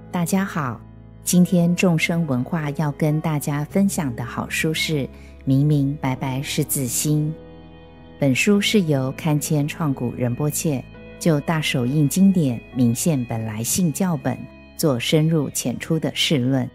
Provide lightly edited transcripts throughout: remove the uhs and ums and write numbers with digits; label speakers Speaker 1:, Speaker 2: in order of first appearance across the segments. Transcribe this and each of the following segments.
Speaker 1: 大家好，今天众生文化要跟大家分享的好书是《明明白白是自心》。本书是由堪谦创古仁波切就大手印经典明现本来性教本做深入浅出的释论。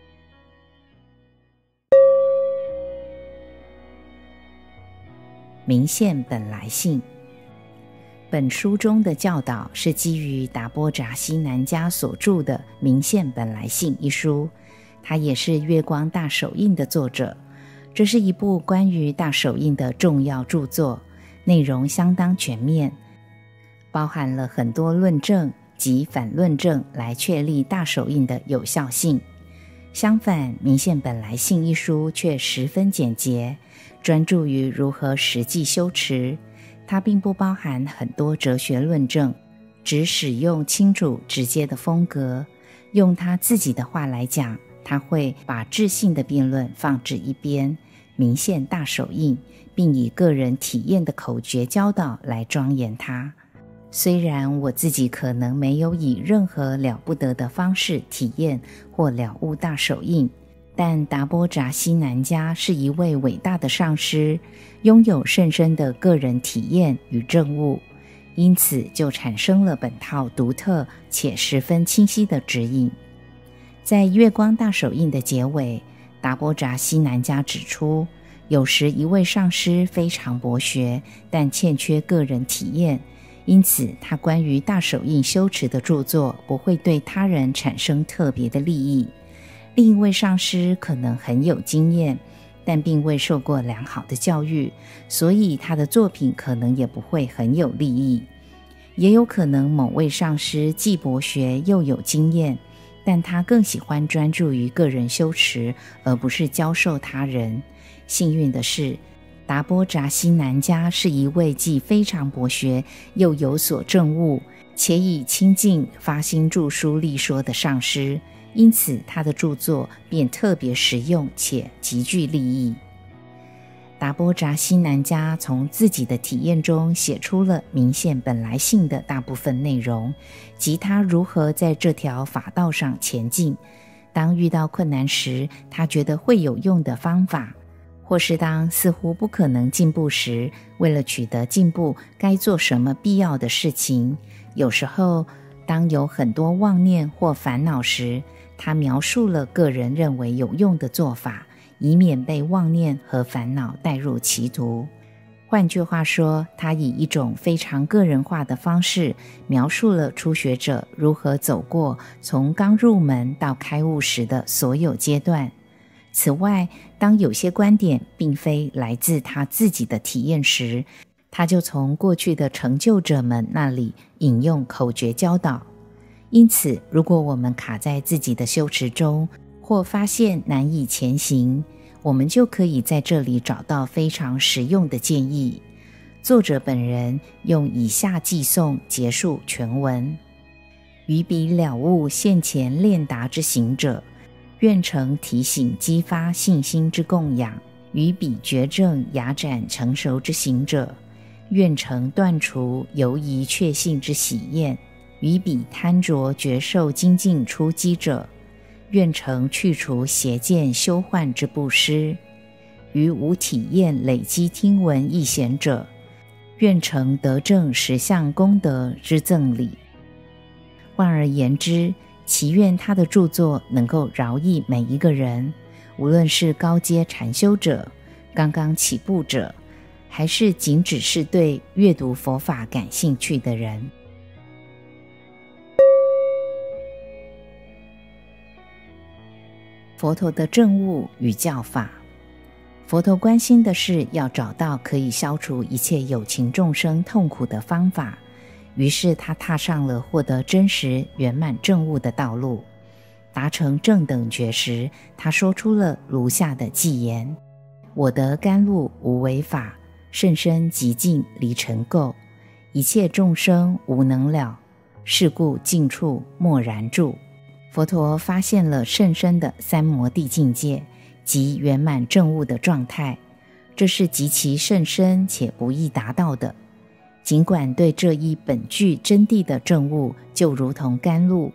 Speaker 1: 明现本来性，本书中的教导是基于达波扎西南迦所著的《明现本来性》一书，他也是月光大手印的作者。这是一部关于大手印的重要著作，内容相当全面，包含了很多论证及反论证来确立大手印的有效性。相反，《明现本来性》一书却十分简洁，专注于如何实际修持。它并不包含很多哲学论证，只使用清楚直接的风格。用他自己的话来讲，他会把智性的辩论放置一边，明现大手印，并以个人体验的口诀教导来庄严它。虽然我自己可能没有以任何了不得的方式体验或了悟大手印，但达波扎西南迦是一位伟大的上师，拥有甚深的个人体验与证悟，因此就产生了本套独特且十分清晰的指引。在月光大手印的结尾，达波扎西南迦指出，有时一位上师非常博学，但欠缺个人体验，因此他关于大手印修持的著作不会对他人产生特别的利益。另一位上师可能很有经验，但并未受过良好的教育，所以他的作品可能也不会很有利益。也有可能某位上师既博学又有经验，但他更喜欢专注于个人修持，而不是教授他人。幸运的是，达波扎西南迦是一位既非常博学又有所证悟，且以清净发心著书立说的上师，因此他的著作便特别实用且极具利益。达波扎西南迦从自己的体验中写出了明现本来性的大部分内容，及他如何在这条法道上前进。当遇到困难时，他觉得会有用的方法，或是当似乎不可能进步时，为了取得进步该做什么必要的事情。有时候当有很多妄念或烦恼时，他描述了个人认为有用的做法，以免被妄念和烦恼带入歧途。换句话说，他以一种非常个人化的方式描述了初学者如何走过从刚入门到开悟时的所有阶段。此外，当有些观点并非来自他自己的体验时，他就从过去的成就者们那里引用口诀教导。因此，如果我们卡在自己的修持中，或发现难以前行，我们就可以在这里找到非常实用的建议。作者本人用以下寄颂结束全文：于彼了悟现前练达之行者，愿成提醒激发信心之供养；于彼觉证雅展成熟之行者，愿成断除犹疑确信之喜宴；于彼贪着觉受精进出击者，愿成去除邪见修幻之布施；于无体验累积听闻易显者，愿成得证实相功德之赠礼。换而言之，祈愿他的著作能够饶益每一个人，无论是高阶禅修者、刚刚起步者，还是仅只是对阅读佛法感兴趣的人。佛陀的证悟与教法。佛陀关心的是要找到可以消除一切有情众生痛苦的方法，于是他踏上了获得真实圆满证悟的道路。达成正等觉时，他说出了如下的偈言：我得甘露无为法，甚深极尽离尘垢，一切众生无能了，是故尽处默然住。佛陀发现了甚深的三摩地境界及圆满证悟的状态，这是极其甚深且不易达到的。尽管对这一本具真谛的证悟就如同甘露，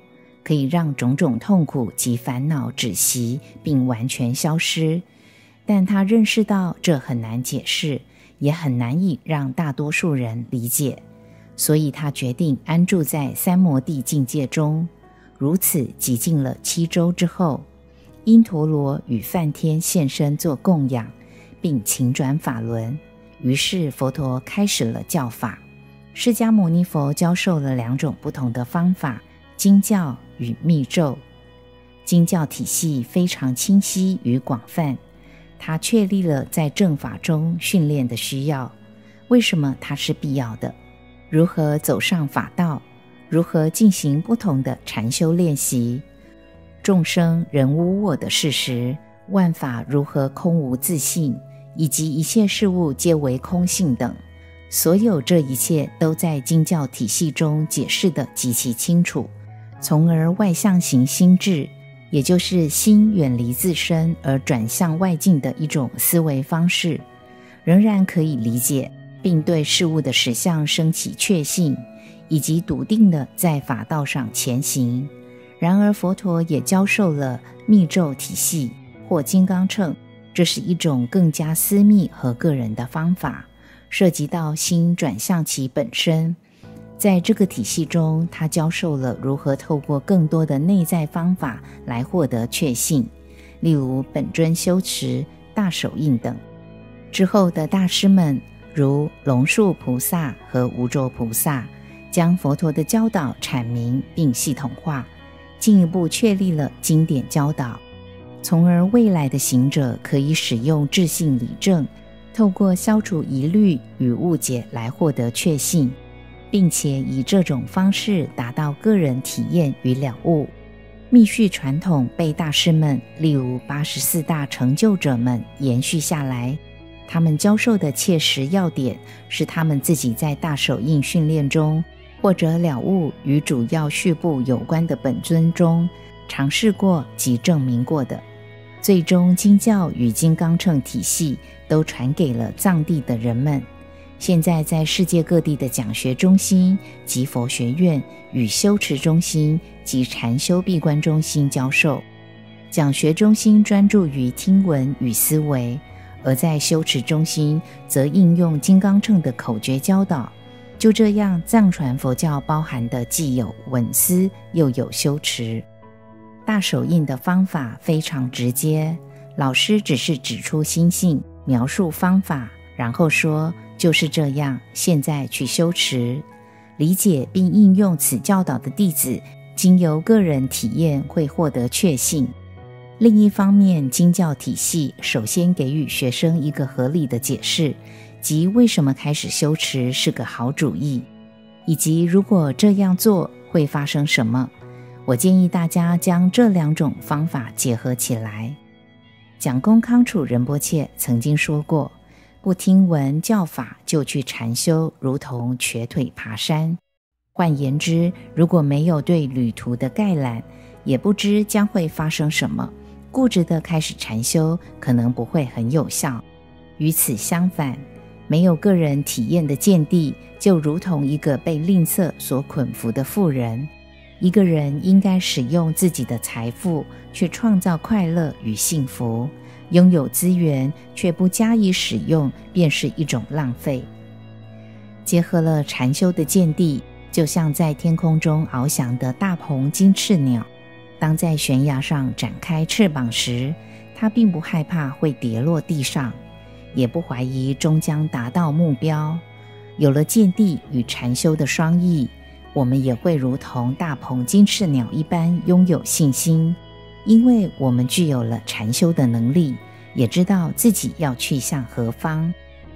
Speaker 1: 可以让种种痛苦及烦恼止息并完全消失，但他认识到这很难解释，也很难以让大多数人理解，所以他决定安住在三摩地境界中。如此极尽了7周之后，因陀罗与梵天现身做供养，并请转法轮，于是佛陀开始了教法。释迦牟尼佛教授了2种不同的方法，经教与密咒。经教体系非常清晰与广泛，它确立了在正法中训练的需要。为什么它是必要的？如何走上法道？如何进行不同的禅修练习？众生人无我的事实，万法如何空无自性，以及一切事物皆为空性等，所有这一切都在经教体系中解释得极其清楚，从而外向型心智，也就是心远离自身而转向外境的一种思维方式，仍然可以理解，并对事物的实相升起确信，以及笃定地在法道上前行。然而佛陀也教授了密咒体系或金刚乘，这是一种更加私密和个人的方法，涉及到心转向其本身。在这个体系中，他教授了如何透过更多的内在方法来获得确信，例如本尊修持、大手印等。之后的大师们如龙树菩萨和无著菩萨，将佛陀的教导阐明并系统化，进一步确立了经典教导，从而未来的行者可以使用智性理证，透过消除疑虑与误解来获得确信，并且以这种方式达到个人体验与了悟。密续传统被大师们，例如84大成就者们延续下来，他们教授的切实要点是他们自己在大手印训练中，或者了悟与主要序部有关的本尊中尝试过及证明过的。最终经教与金刚乘体系都传给了藏地的人们，现在在世界各地的讲学中心及佛学院与修持中心及禅修闭关中心教授。讲学中心专注于听闻与思维，而在修持中心则应用金刚乘的口诀教导。就这样，藏传佛教包含的既有闻思又有修持。大手印的方法非常直接，老师只是指出心性，描述方法，然后说就是这样，现在去修持。理解并应用此教导的弟子，经由个人体验会获得确信。另一方面，经教体系首先给予学生一个合理的解释，即为什么开始修持是个好主意，以及如果这样做会发生什么。我建议大家将这2种方法结合起来。蒋公康楚仁波切曾经说过，不听闻教法就去禅修，如同瘸腿爬山。换言之，如果没有对旅途的概览，也不知将会发生什么，固执地开始禅修可能不会很有效。与此相反，没有个人体验的见地，就如同一个被吝啬所捆缚的妇人。一个人应该使用自己的财富去创造快乐与幸福，拥有资源却不加以使用，便是一种浪费。结合了禅修的见地，就像在天空中翱翔的大鹏金翅鸟，当在悬崖上展开翅膀时，它并不害怕会跌落地上，也不怀疑终将达到目标。有了见地与禅修的双翼，我们也会如同大鹏金翅鸟一般拥有信心，因为我们具有了禅修的能力，也知道自己要去向何方。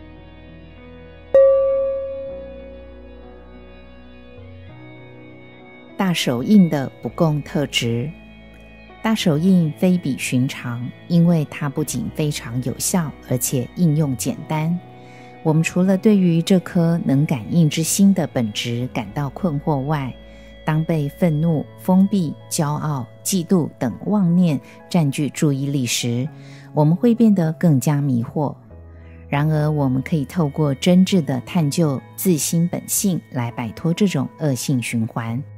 Speaker 1: 大手印的不共特质。大手印非比寻常，因为它不仅非常有效，而且应用简单。我们除了对于这颗能感应之心的本质感到困惑外，当被愤怒、封闭、骄傲、嫉妒等妄念占据注意力时，我们会变得更加迷惑。然而，我们可以透过真挚的探究自心本性来摆脱这种恶性循环。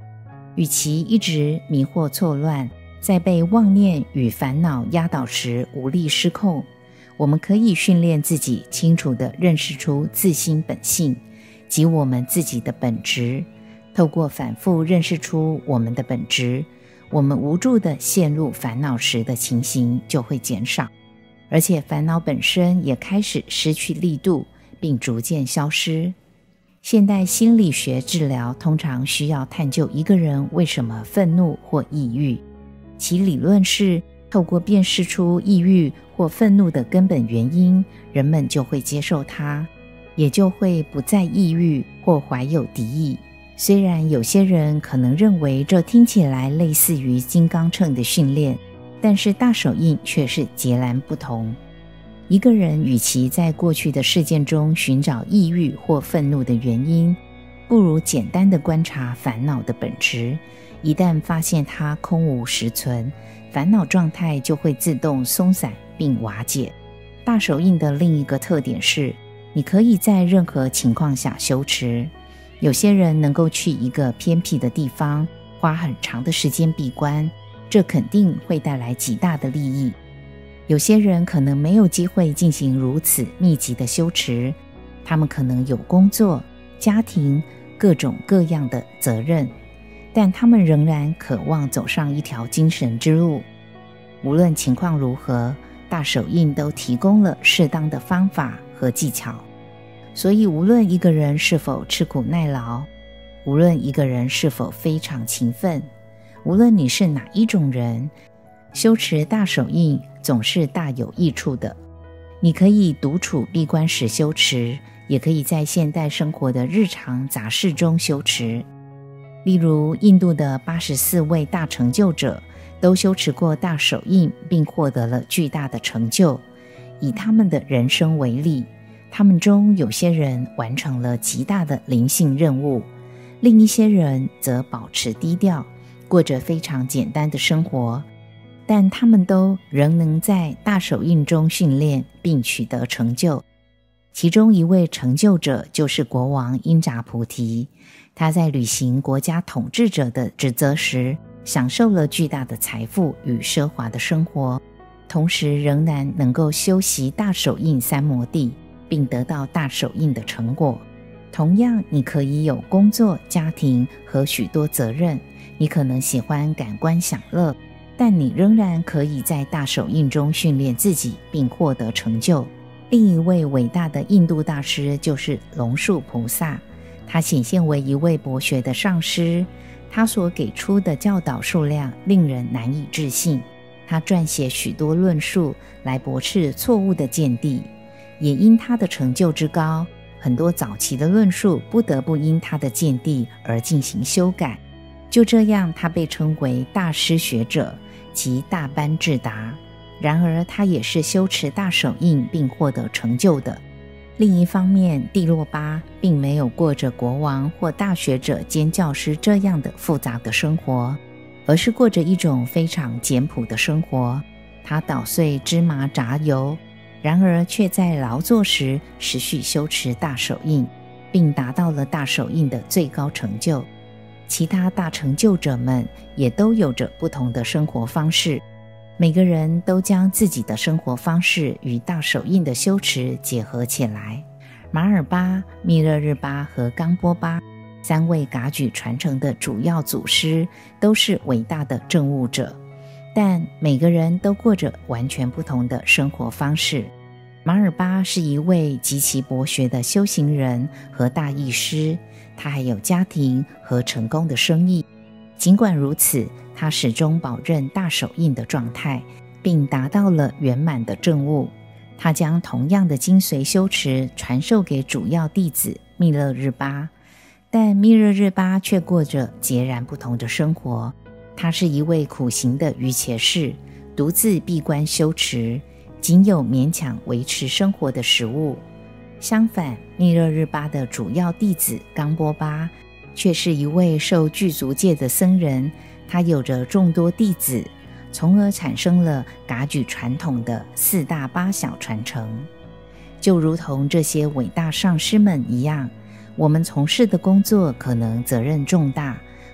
Speaker 1: 与其一直迷惑错乱，在被妄念与烦恼压倒时无力失控，我们可以训练自己清楚地认识出自心本性及我们自己的本质。透过反复认识出我们的本质，我们无助地陷入烦恼时的情形就会减少，而且烦恼本身也开始失去力度，并逐渐消失。现代心理学治疗通常需要探究一个人为什么愤怒或抑郁，其理论是透过辨识出抑郁或愤怒的根本原因，人们就会接受它，也就会不再抑郁或怀有敌意。虽然有些人可能认为这听起来类似于金刚秤的训练，但是大手印却是截然不同。一个人与其在过去的事件中寻找抑郁或愤怒的原因，不如简单地观察烦恼的本质。一旦发现它空无实存，烦恼状态就会自动松散并瓦解。大手印的另一个特点是，你可以在任何情况下修持。有些人能够去一个偏僻的地方，花很长的时间闭关，这肯定会带来极大的利益。有些人可能没有机会进行如此密集的修持，他们可能有工作、家庭、各种各样的责任，但他们仍然渴望走上一条精神之路。无论情况如何，大手印都提供了适当的方法和技巧。所以无论一个人是否吃苦耐劳，无论一个人是否非常勤奋，无论你是哪一种人，修持大手印总是大有益处的。你可以独处闭关时修持，也可以在现代生活的日常杂事中修持。例如印度的84位大成就者都修持过大手印，并获得了巨大的成就。以他们的人生为例，他们中有些人完成了极大的灵性任务，另一些人则保持低调，过着非常简单的生活，但他们都仍能在大手印中训练并取得成就。其中一位成就者就是国王因扎菩提，他在履行国家统治者的职责时，享受了巨大的财富与奢华的生活，同时仍然能够修习大手印三摩地，并得到大手印的成果。同样，你可以有工作、家庭和许多责任，你可能喜欢感官享乐，但你仍然可以在大手印中训练自己并获得成就。另一位伟大的印度大师就是龙树菩萨，他显现为一位博学的上师，他所给出的教导数量令人难以置信。他撰写许多论述来驳斥错误的见地，也因他的成就之高，很多早期的论述不得不因他的见地而进行修改。就这样，他被称为大师学者及大班智达。然而他也是修持大手印并获得成就的。另一方面，蒂洛巴并没有过着国王或大学者兼教师这样的复杂的生活，而是过着一种非常简朴的生活。他捣碎芝麻榨油，然而却在劳作时持续修持大手印，并达到了大手印的最高成就。其他大成就者们也都有着不同的生活方式，每个人都将自己的生活方式与大手印的修持结合起来。马尔巴、密勒日巴和冈波巴三位噶举传承的主要祖师都是伟大的证悟者，但每个人都过着完全不同的生活方式。马尔巴是一位极其博学的修行人和大义师，他还有家庭和成功的生意。尽管如此，他始终保证大手印的状态，并达到了圆满的证悟。他将同样的精髓修持传授给主要弟子密勒日巴，但密勒日巴却过着截然不同的生活。他是一位苦行的瑜伽士，独自闭关修持，仅有勉强维持生活的食物。相反，密勒日巴的主要弟子冈波巴却是一位受具足戒的僧人，他有着众多弟子，从而产生了噶举传统的4大8小传承。就如同这些伟大上师们一样，我们从事的工作可能责任重大，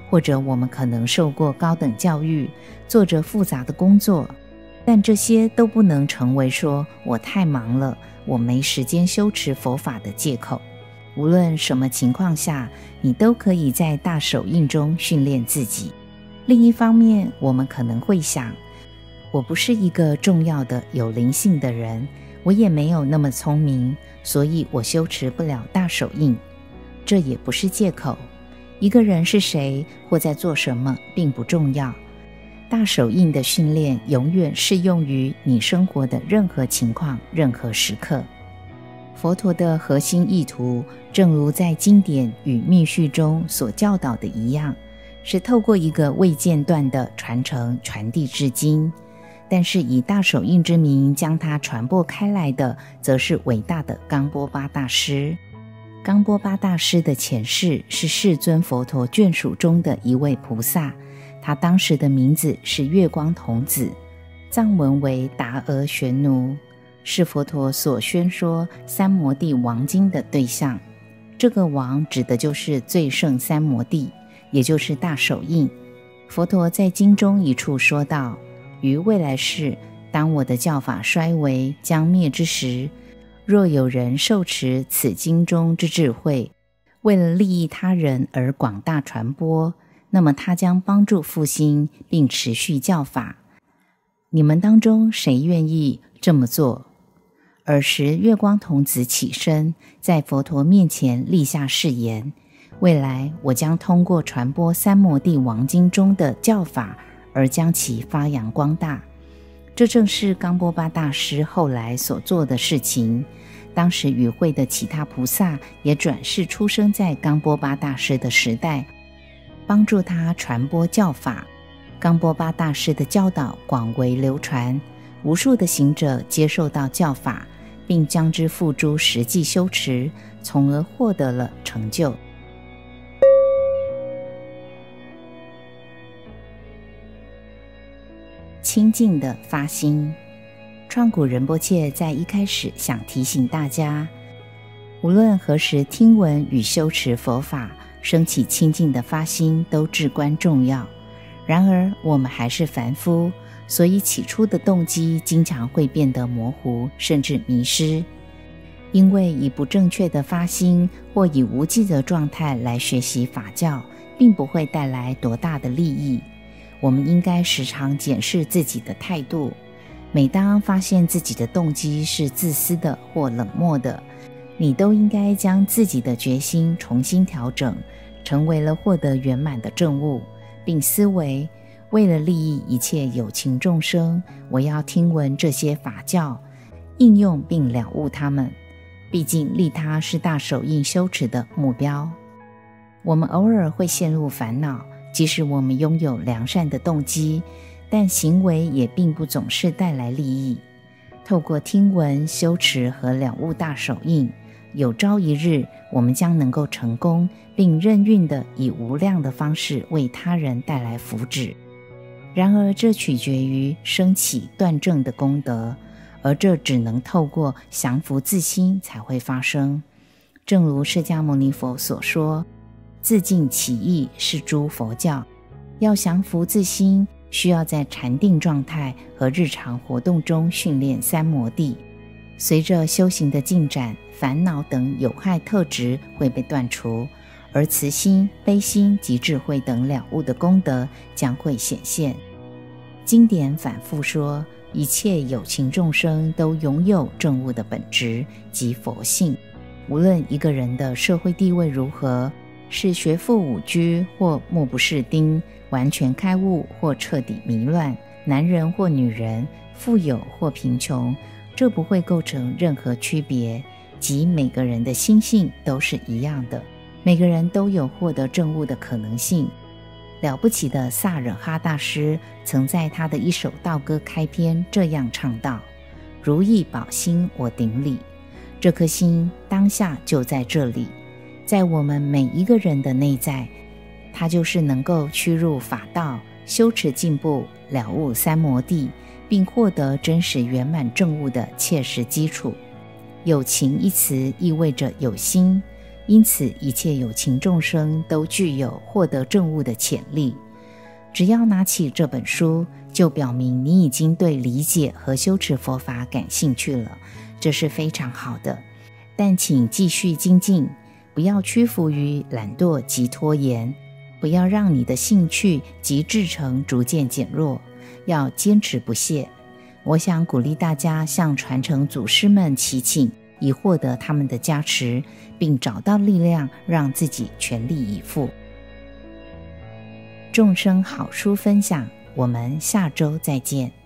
Speaker 1: 或者我们可能受过高等教育，做着复杂的工作，但这些都不能成为说我太忙了，我没时间修持佛法的借口。无论什么情况下，你都可以在大手印中训练自己。另一方面，我们可能会想，我不是一个重要的有灵性的人，我也没有那么聪明，所以我修持不了大手印。这也不是借口。一个人是谁或在做什么并不重要，大手印的训练永远适用于你生活的任何情况、任何时刻。佛陀的核心意图，正如在经典与密续中所教导的一样，是透过一个未间断的传承传递至今。但是以大手印之名将它传播开来的，则是伟大的冈波巴大师。冈波巴大师的前世是世尊佛陀眷属中的一位菩萨，他当时的名字是月光童子，藏文为达俄玄奴，是佛陀所宣说三摩地王经的对象。这个王指的就是最胜三摩地，也就是大手印。佛陀在经中一处说道，于未来世，当我的教法衰微将灭之时，若有人受持此经中之智慧，为了利益他人而广大传播，那么他将帮助复兴并持续教法。你们当中谁愿意这么做？尔时月光童子起身，在佛陀面前立下誓言，未来我将通过传播三摩地王经中的教法而将其发扬光大。这正是冈波巴大师后来所做的事情。当时与会的其他菩萨也转世出生在冈波巴大师的时代，帮助他传播教法。冈波巴大师的教导广为流传，无数的行者接受到教法，并将之付诸实际修持，从而获得了成就。清净的发心。创古仁波切在一开始想提醒大家，无论何时听闻与修持佛法，升起清净的发心都至关重要。然而我们还是凡夫，所以起初的动机经常会变得模糊，甚至迷失。因为以不正确的发心或以无记的状态来学习法教，并不会带来多大的利益。我们应该时常检视自己的态度。每当发现自己的动机是自私的或冷漠的，你都应该将自己的决心重新调整，成为了获得圆满的证悟，并思维，为了利益一切有情众生，我要听闻这些法教，应用并了悟它们。毕竟利他是大手印修持的目标。我们偶尔会陷入烦恼，即使我们拥有良善的动机，但行为也并不总是带来利益。透过听闻、修持和了悟大手印，有朝一日我们将能够成功，并任运地以无量的方式为他人带来福祉。然而这取决于升起断正的功德，而这只能透过降伏自心才会发生。正如释迦牟尼佛所说，自净其意是诸佛教。要降伏自心，需要在禅定状态和日常活动中训练三摩地。随着修行的进展，烦恼等有害特质会被断除，而慈心、悲心及智慧等了悟的功德将会显现。经典反复说，一切有情众生都拥有证悟的本质及佛性。无论一个人的社会地位如何，是学富五车或目不识丁，完全开悟或彻底迷乱，男人或女人，富有或贫穷，这不会构成任何区别，即每个人的心性都是一样的，每个人都有获得证悟的可能性。了不起的萨惹哈大师曾在他的一首道歌开篇这样唱道：如意宝心我顶礼，这颗心当下就在这里，在我们每一个人的内在，它就是能够趋入法道、修持进步、了悟三摩地，并获得真实圆满证悟的切实基础。有情一词意味着有心， 因此一切有情众生都具有获得证悟的潜力。只要拿起这本书，就表明你已经对理解和修持佛法感兴趣了，这是非常好的。但请继续精进，不要屈服于懒惰及拖延，不要让你的兴趣及志诚逐渐减弱，要坚持不懈。我想鼓励大家向传承祖师们祈请，以获得他们的加持，并找到力量让自己全力以赴。众生好书分享，我们下周再见。